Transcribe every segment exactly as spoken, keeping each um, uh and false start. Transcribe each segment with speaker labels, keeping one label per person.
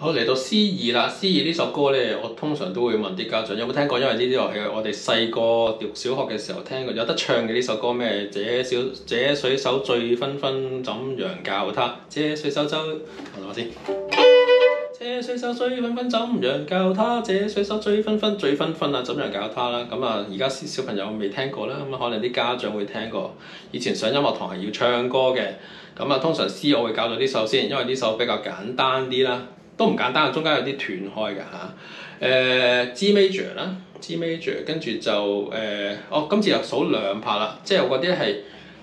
Speaker 1: 好，嚟到 C 二啦，C 二呢首歌咧，我通常都會問啲家長有冇聽過，因為呢啲係我哋細個讀小學嘅時候聽過，有得唱嘅呢首歌咩？這小這水手醉醺醺，怎樣教他？這水手就，我諗下先。這水手醉醺醺，怎樣教他？這水手醉醺醺，醉醺醺啊，怎樣教他啦？咁啊，而家小朋友未聽過啦，咁啊可能啲家長會聽過。以前上音樂堂係要唱歌嘅，咁啊通常 C 我會教到呢首先，因為呢首比較簡單啲啦。都唔簡單，中間有啲斷開嘅嚇。誒 G major 啦 ，G major 跟住就誒、呃，哦今次又數兩拍啦，即係我嗰啲係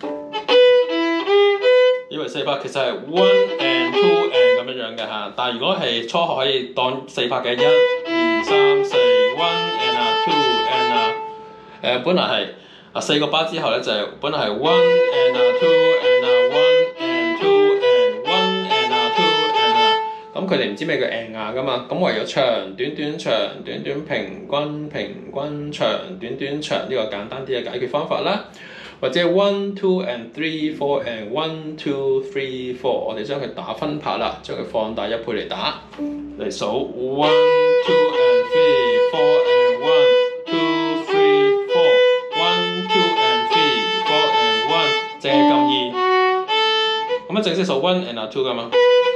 Speaker 1: 以為四拍，其實係 one and two and 咁樣樣嘅嚇。但係如果係初學可以當四拍嘅，一、二、三、四 one and a two and a 誒、呃、本來係啊四個巴之後咧就係、是、本來係 one and a two and a one and two and one and a two。咁佢哋唔知咩叫 and 㗎嘛，咁唯有長短短長短短平均平均長短短長呢個簡單啲嘅解決方法啦，或者 one two and three four and one two three four， 我哋將佢打分拍啦，將佢放大一倍嚟打嚟數 one two and three four and one two three four one two and three four and one， 淨係撳二，咁啊正式數 one and a two 㗎嘛。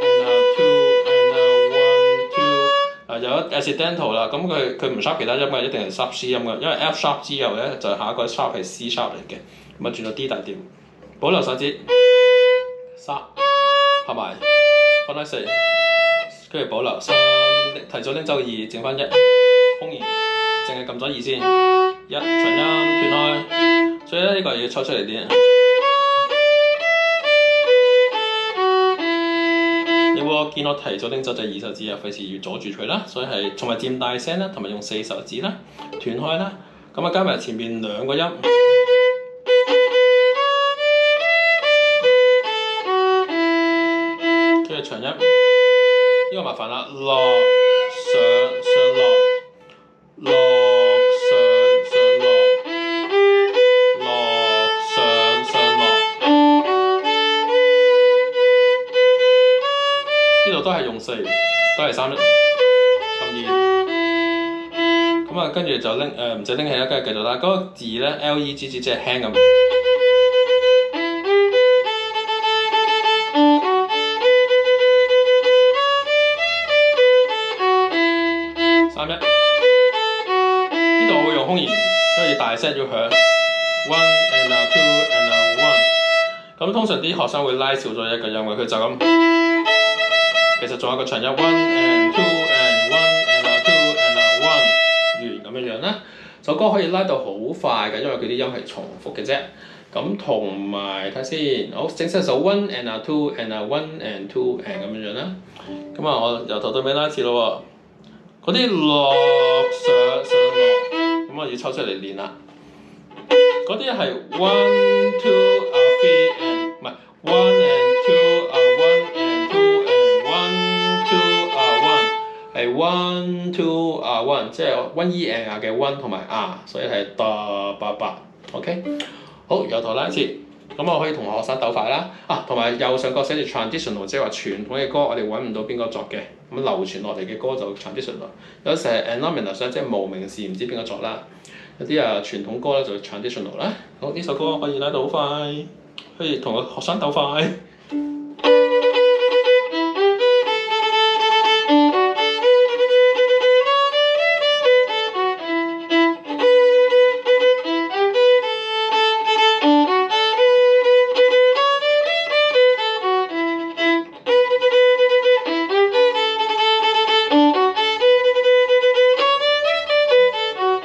Speaker 1: 有 accidental 啦，咁佢佢唔 sharp 其他音嘅，一定係 sharp C 音嘅，因為 F sharp 之後咧就下一個 sharp 係 C sharp 嚟嘅，咁啊轉到 D 大調，保留手指，三合埋，分開四，跟住保留三，提早拎走二，剩翻一，空弦，淨係撳咗二先，一長音斷開，所以咧呢個要抽出嚟啲。你會見我提早拎走隻二手指啊，費事要阻住佢啦，所以係同埋漸大聲啦，同埋用四手指啦，斷開啦，咁啊加埋前面兩個音，跟住長音，呢、這個麻煩啦，落上上落，落上上落，落上上落。呢度都係用四，都係三一，撳二，咁啊跟住就拎誒唔使拎起啦，跟住繼續啦。嗰、那個字咧 L E G G 即係輕咁，三一，呢度我會用空弦，因為要大聲要響 ，one and a two and a one。咁通常啲學生會拉少咗一個音嘅，佢就咁。其實仲有個長音 one and two and one and a two and a one 完咁樣樣啦。首歌可以拉到好快嘅，因為佢啲音係重複嘅啫。咁同埋睇下先，好正式首 one and a two and a one and two and 咁樣樣啦。咁啊，我由頭到尾拉一次咯喎。嗰啲落上上落，咁我要抽出嚟練啦。嗰啲係 one two a three and 唔係 one and two a one and two and係 one two 啊 one， 即係 one e and 啊嘅 one 同埋啊，所以係噠八八 ，OK。好，由頭拉一次，咁我可以同學生鬥快啦。啊，同埋右上角寫住 traditional， 即係話傳統嘅歌，我哋揾唔到邊個作嘅，咁流傳落嚟嘅歌就 traditional。有時係 anonymous， 即係無名氏，唔知邊個作啦。有啲啊傳統歌咧就 traditional 啦。好，呢首歌可以拉到好快，可以同個學生鬥快。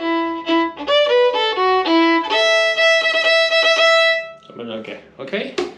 Speaker 1: 咁樣嘅 ，OK。